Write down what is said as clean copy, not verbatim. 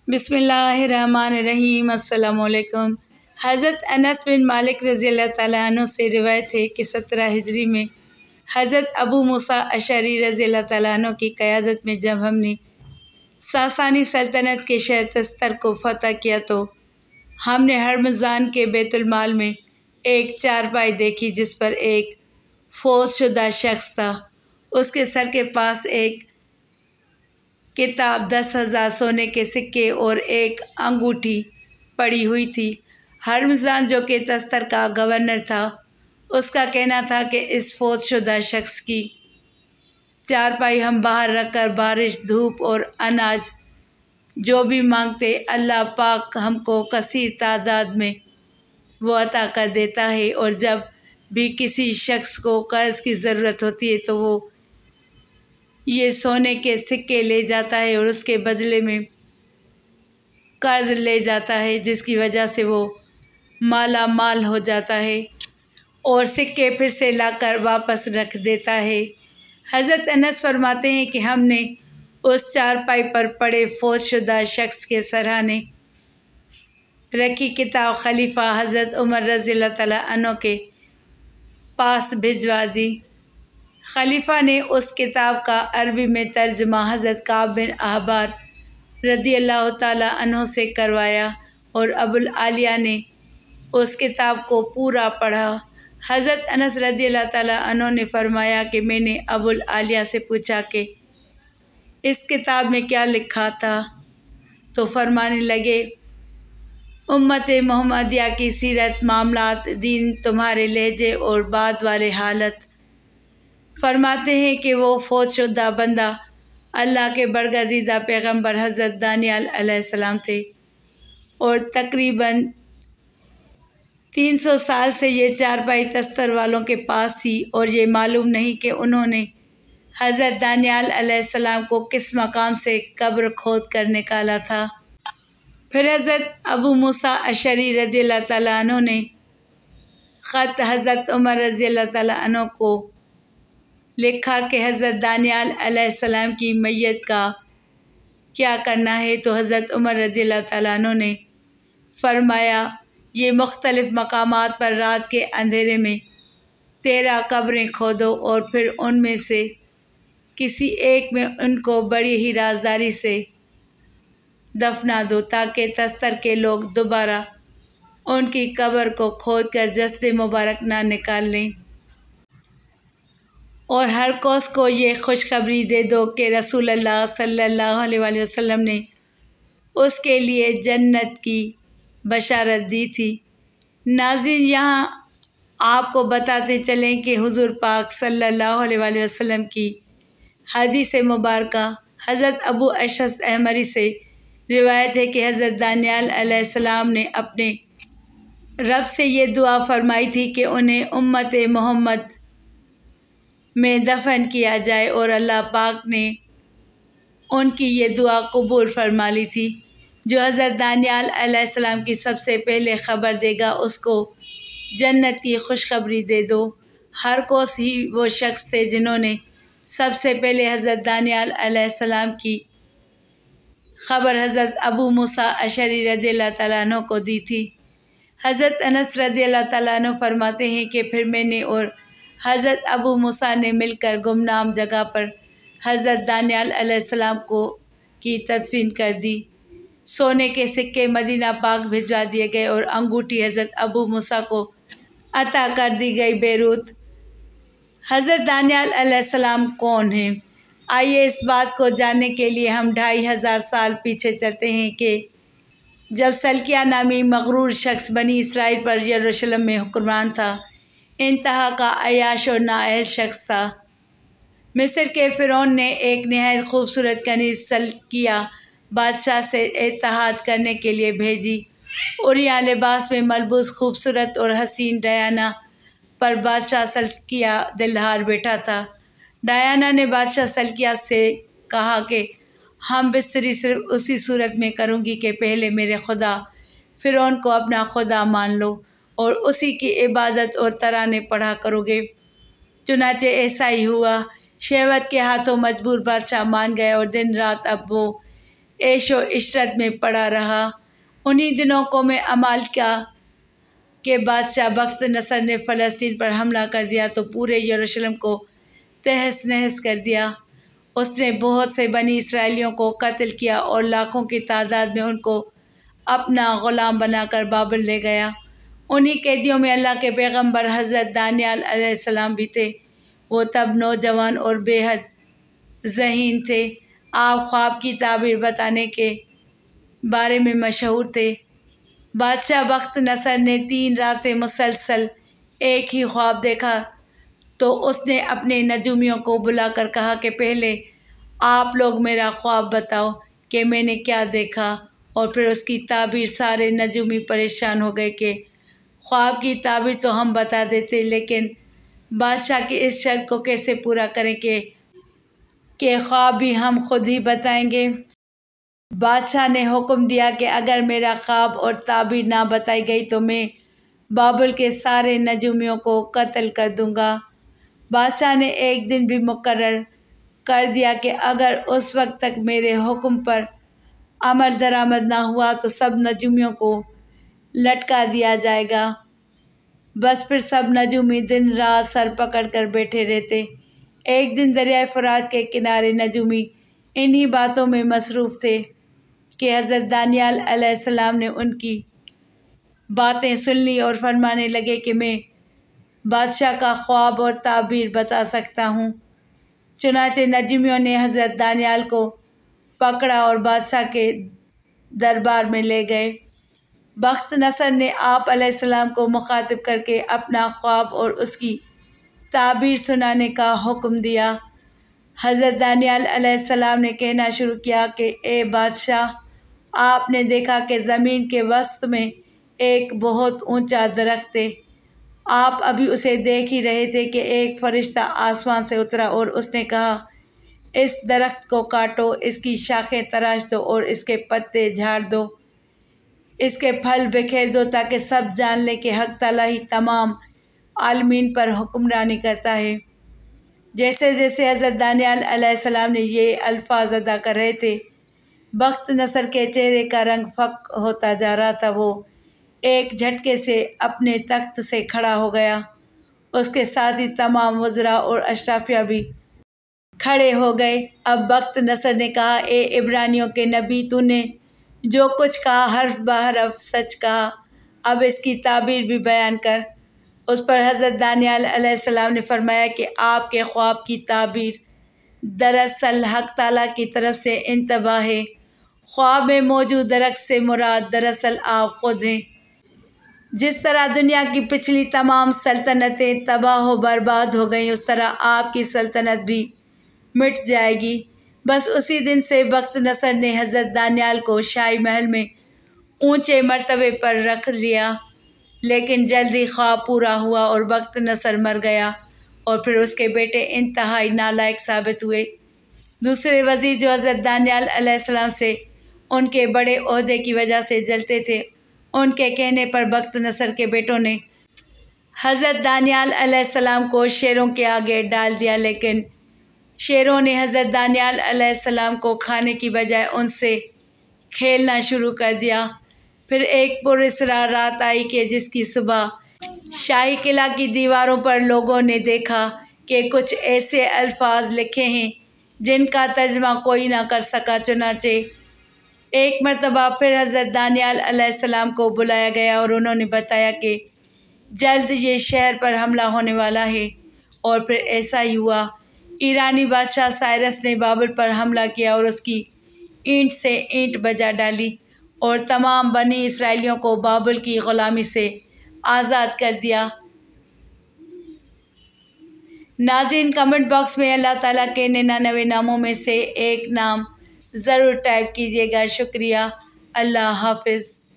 बिस्मिल्लाहिर्रहमानिर्रहीम। अस्सलामुअलैकुम। हज़रत अनस बिन मालिक रज़ियल्लाहु तआला अन्हु से रिवायत है कि 17 हिजरी में हज़रत अबू मूसा अशअरी रज़ियल्लाहु तआला अन्हु की क़यादत में जब हमने सासानी सल्तनत के शहर तस्तर को फ़तह किया तो हमने हरमज़ान के बैतुल माल में एक चारपाई देखी जिस पर एक फौजशुदा शख्स था। उसके सर के पास एक किताब, 10,000 सोने के सिक्के और एक अंगूठी पड़ी हुई थी। हरमज़ान जो कि तस्तर का गवर्नर था, उसका कहना था कि इस फौजशुदा शख्स की चारपाई हम बाहर रखकर बारिश, धूप और अनाज जो भी मांगते अल्लाह पाक हमको कसीर तादाद में वो अता कर देता है, और जब भी किसी शख्स को कर्ज़ की ज़रूरत होती है तो वो ये सोने के सिक्के ले जाता है और उसके बदले में कर्ज़ ले जाता है, जिसकी वजह से वो माला माल हो जाता है और सिक्के फिर से लाकर वापस रख देता है। हज़रत अनस फरमाते हैं कि हमने उस चारपाई पर पड़े फौजशुदा शख्स के सराहने रखी किताब खलीफा हज़रत उमर रज़ियल्लाहु तआला अन्हु के पास भिजवा दी। खलीफा ने उस किताब का अरबी में तर्जुमा हज़रत काब बिन अहबार रज़ियल्लाहु तआला अन्हु से करवाया और अबुल आलिया ने उस किताब को पूरा पढ़ा। हज़रत अनस रज़ियल्लाहु तआला अन्हु ने फरमाया कि मैंने अबुल आलिया से पूछा कि इस किताब में क्या लिखा था, तो फरमाने लगे, उम्मत मोहम्मदिया की सीरत, मामलात, दीन, तुम्हारे लहजे और बाद वाले हालत। फरमाते हैं कि वो फौजशुदा बंदा अल्लाह के बरगज़ीदा पैगम्बर हज़रत दानियाल अलैहिस्सलाम थे और तकरीबन 300 साल से ये चारपाई तस्तर वालों के पास थी और ये मालूम नहीं कि उन्होंने हज़रत दानियाल अलैहिस्सलाम को किस मकाम से कब्र खोद कर निकाला था। फिर हज़रत अबू मूसा अशअरी रज़ियल्लाहु तआला अन्हु ने ख़त हज़रत उमर रज़ियल्लाहु तआला अन्हु को लिखा कि हज़रत दानियाल अलैहिस्सलाम की मैयत का क्या करना है, तो हज़रत उमर रज़ियल्लाहु तआला अन्हु ने फरमाया, ये मुख्तलिफ़ मकामात पर रात के अंधेरे में 13 कब्रें खोदो और फिर उनमें से किसी एक में उनको बड़ी ही राजदारी से दफना दो ताकि तस्तर के लोग दोबारा उनकी कब्र को खोद कर जस्द मुबारक ना निकाल लें, और हर कोस को ये खुशखबरी दे दो कि रसूलुल्लाह सल्लल्लाहु अलैहि वसल्लम ने उसके लिए जन्नत की बशारत दी थी। नाज़रीन, यहाँ आपको बताते चलें कि हुज़ूर पाक सल्लल्लाहु अलैहि वसल्लम की हदीस मुबारका हज़रत अबू अशअस अहमरी से रिवायत है कि हज़रत दानियाल अलैहिस्सलाम ने अपने रब से ये दुआ फरमाई थी कि उन्हें उम्मत मोहम्मद में दफन किया जाए, और अल्लाह पाक ने उनकी ये दुआ कबूल फरमा ली थी। जो हज़रत दानियाल अलैहिस्सलाम की सबसे पहले ख़बर देगा उसको जन्नत की खुशखबरी दे दो। हर कोस ही वो शख्स थे जिन्होंने सबसे पहले हज़रत दानियाल अलैहिस्सलाम की ख़बर हज़रत अबू मूसा अशअरी रज़ियल्लाहु तआला अन्हु को दी थी। हज़रत अनस रज़ियल्लाहु तआला अन्हु फरमाते हैं कि फिर मैंने और हज़रत अबू मूसा ने मिलकर गुमनाम जगह पर हज़रत दानियाल अलैहिस्सलाम को की तदफीन कर दी। सोने के सिक्के मदीना पाक भिजवा दिए गए और अंगूठी हज़रत अबू मूसा को अता कर दी गई बैरूत। हज़रत दानियाल अलैहिस्सलाम कौन हैं? आइए इस बात को जानने के लिए हम 2500 साल पीछे चलते हैं कि जब सल्किया नामी मगरूर शख्स बनी इसराइल पर यरूशलेम में हुक्मरान था। इंतहा का अयाश और नाअहल शख्स था। मिस्र के फ़िरौन ने एक नहायत खूबसूरत कनीज़ सल्किया बादशाह से इत्तेहाद करने के लिए भेजी, और यहाँ लिबास में मलबूस खूबसूरत और हसीन डायना पर बादशाह सल्किया दिलहार बैठा था। डायना ने बादशाह सल्किया से कहा कि हम बिस्तरी सिर्फ उसी सूरत में करूँगी कि पहले मेरे खुदा फ़िरौन को अपना खुदा मान लो और उसी की इबादत और तराने पढ़ा करोगे। चुनाचे ऐसा ही हुआ। शहवत के हाथों मजबूर बादशाह मान गया और दिन रात अब वो ऐशो इशरत में पड़ा रहा। उन्हीं दिनों को में अमाल के बादशाह बख्त नसर ने फ़लस्तीन पर हमला कर दिया तो पूरे यरूशलेम को तहस नहस कर दिया। उसने बहुत से बनी इसराइलियों को कत्ल किया और लाखों की तादाद में उनको अपना ग़ुलाम बनाकर बाबिल ले गया। उन्हीं कैदियों में अल्लाह के पैगंबर हज़रत दानियाल अलैहिस्सलाम भी थे। वो तब नौजवान और बेहद ज़हीन थे। आप ख्वाब की ताबीर बताने के बारे में मशहूर थे। बादशाह बख्त नसर ने 3 रातें मुसलसल एक ही ख्वाब देखा तो उसने अपने नजूमियों को बुलाकर कहा कि पहले आप लोग मेरा ख्वाब बताओ कि मैंने क्या देखा। और फिर उसकी ताबीर सारे नजूमी परेशान हो गए कि ख्वाब की ताबीर तो हम बता देते, लेकिन बादशाह की इस शर्त को कैसे पूरा करें कि ख्वाब भी हम खुद ही बताएंगे। बादशाह ने हुक्म दिया कि अगर मेरा ख्वाब और ताबीर ना बताई गई तो मैं बाबुल के सारे नजूमियों को कत्ल कर दूंगा। बादशाह ने एक दिन भी मुकर्रर कर दिया कि अगर उस वक्त तक मेरे हुक्म पर अमल दरामद ना हुआ तो सब नजूमियों को लटका दिया जाएगा। बस फिर सब नजूमी दिन रात सर पकड़ कर बैठे रहते। एक दिन दरिया फ़ुरात के किनारे नजूमी इन्हीं बातों में मसरूफ़ थे कि हज़रत दानियाल अलैहिस्सलाम ने उनकी बातें सुन ली और फरमाने लगे कि मैं बादशाह का ख्वाब और ताबीर बता सकता हूँ। चुनांचे नजूमियों ने हज़रत दानियाल को पकड़ा और बादशाह के दरबार में ले गए। बख्त नसर ने आप अलैहिस्सलाम को मुखातिब करके अपना ख्वाब और उसकी ताबीर सुनाने का हुक्म दिया। हज़रत दानियाल अलैहिस्सलाम ने कहना शुरू किया कि ए बादशाह, आपने देखा कि ज़मीन के वस्त में एक बहुत ऊंचा दरख्त है। आप अभी उसे देख ही रहे थे कि एक फरिश्ता आसमान से उतरा और उसने कहा, इस दरख्त को काटो, इसकी शाखें तराश दो और इसके पत्ते झाड़ दो, इसके फल बिखेर दो ताकि सब जान लें कि हक़ ताला ही तमाम आलमीन पर हुक्मरानी करता है। जैसे जैसे हज़रत दानियाल अलैहिस्सलाम ने ये अल्फाज अदा कर रहे थे, बख्त नसर के चेहरे का रंग फ़क होता जा रहा था। वो एक झटके से अपने तख्त से खड़ा हो गया। उसके साथ ही तमाम वज़रा और अशराफिया भी खड़े हो गए। अब बख्त नसर ने कहा, ए इब्रानियों के नबी, तूने जो कुछ कहा हर्फ बहरफ सच कहा, अब इसकी ताबीर भी बयान कर। उस पर हज़रत दानियाल अलैहिस्सलाम ने फरमाया कि आपके ख्वाब की ताबीर दरअसल हक़ ताला की तरफ से इंतबाह है। ख्वाब में मौजूद दरख्त से मुराद दरअसल आप खुद हैं। जिस तरह दुनिया की पिछली तमाम सल्तनतें तबाह व बर्बाद हो गईं, उस तरह आपकी सल्तनत भी मिट जाएगी। बस उसी दिन से बख्त नसर ने हज़रत दानियाल को शाही महल में ऊंचे मर्तबे पर रख लिया। लेकिन जल्दी ख्वाब पूरा हुआ और बख्त नसर मर गया और फिर उसके बेटे इंतहाई नालायक साबित हुए। दूसरे वज़ीर जो हज़रत दानियाल अलैहिस्सलाम से उनके बड़े ओहदे की वजह से जलते थे, उनके कहने पर बख्त नसर के बेटों ने हज़रत दानियाल अलैहिस्सलाम को शेरों के आगे डाल दिया। लेकिन शेरों ने हज़रत दानियाल अलैहिस्सलाम को खाने की बजाय उनसे खेलना शुरू कर दिया। फिर एक पुरस्रार रात आई कि जिसकी सुबह शाही किला की दीवारों पर लोगों ने देखा कि कुछ ऐसे अल्फाज लिखे हैं जिनका तर्जमा कोई ना कर सका। चुनाचे एक मरतबा फिर हज़रत दानियाल अलैहिस्सलाम को बुलाया गया और उन्होंने बताया कि जल्द ये शहर पर हमला होने वाला है। और फिर ऐसा ही हुआ। ईरानी बादशाह साइरस ने बाबिल पर हमला किया और उसकी ईंट से ईंट बजा डाली और तमाम बनी इसराइलियों को बाबिल की ग़ुलामी से आज़ाद कर दिया। नाज़रीन, कमेंट बॉक्स में अल्लाह ताला के 99 नामों में से एक नाम ज़रूर टाइप कीजिएगा। शुक्रिया। अल्लाह हाफ़िज़।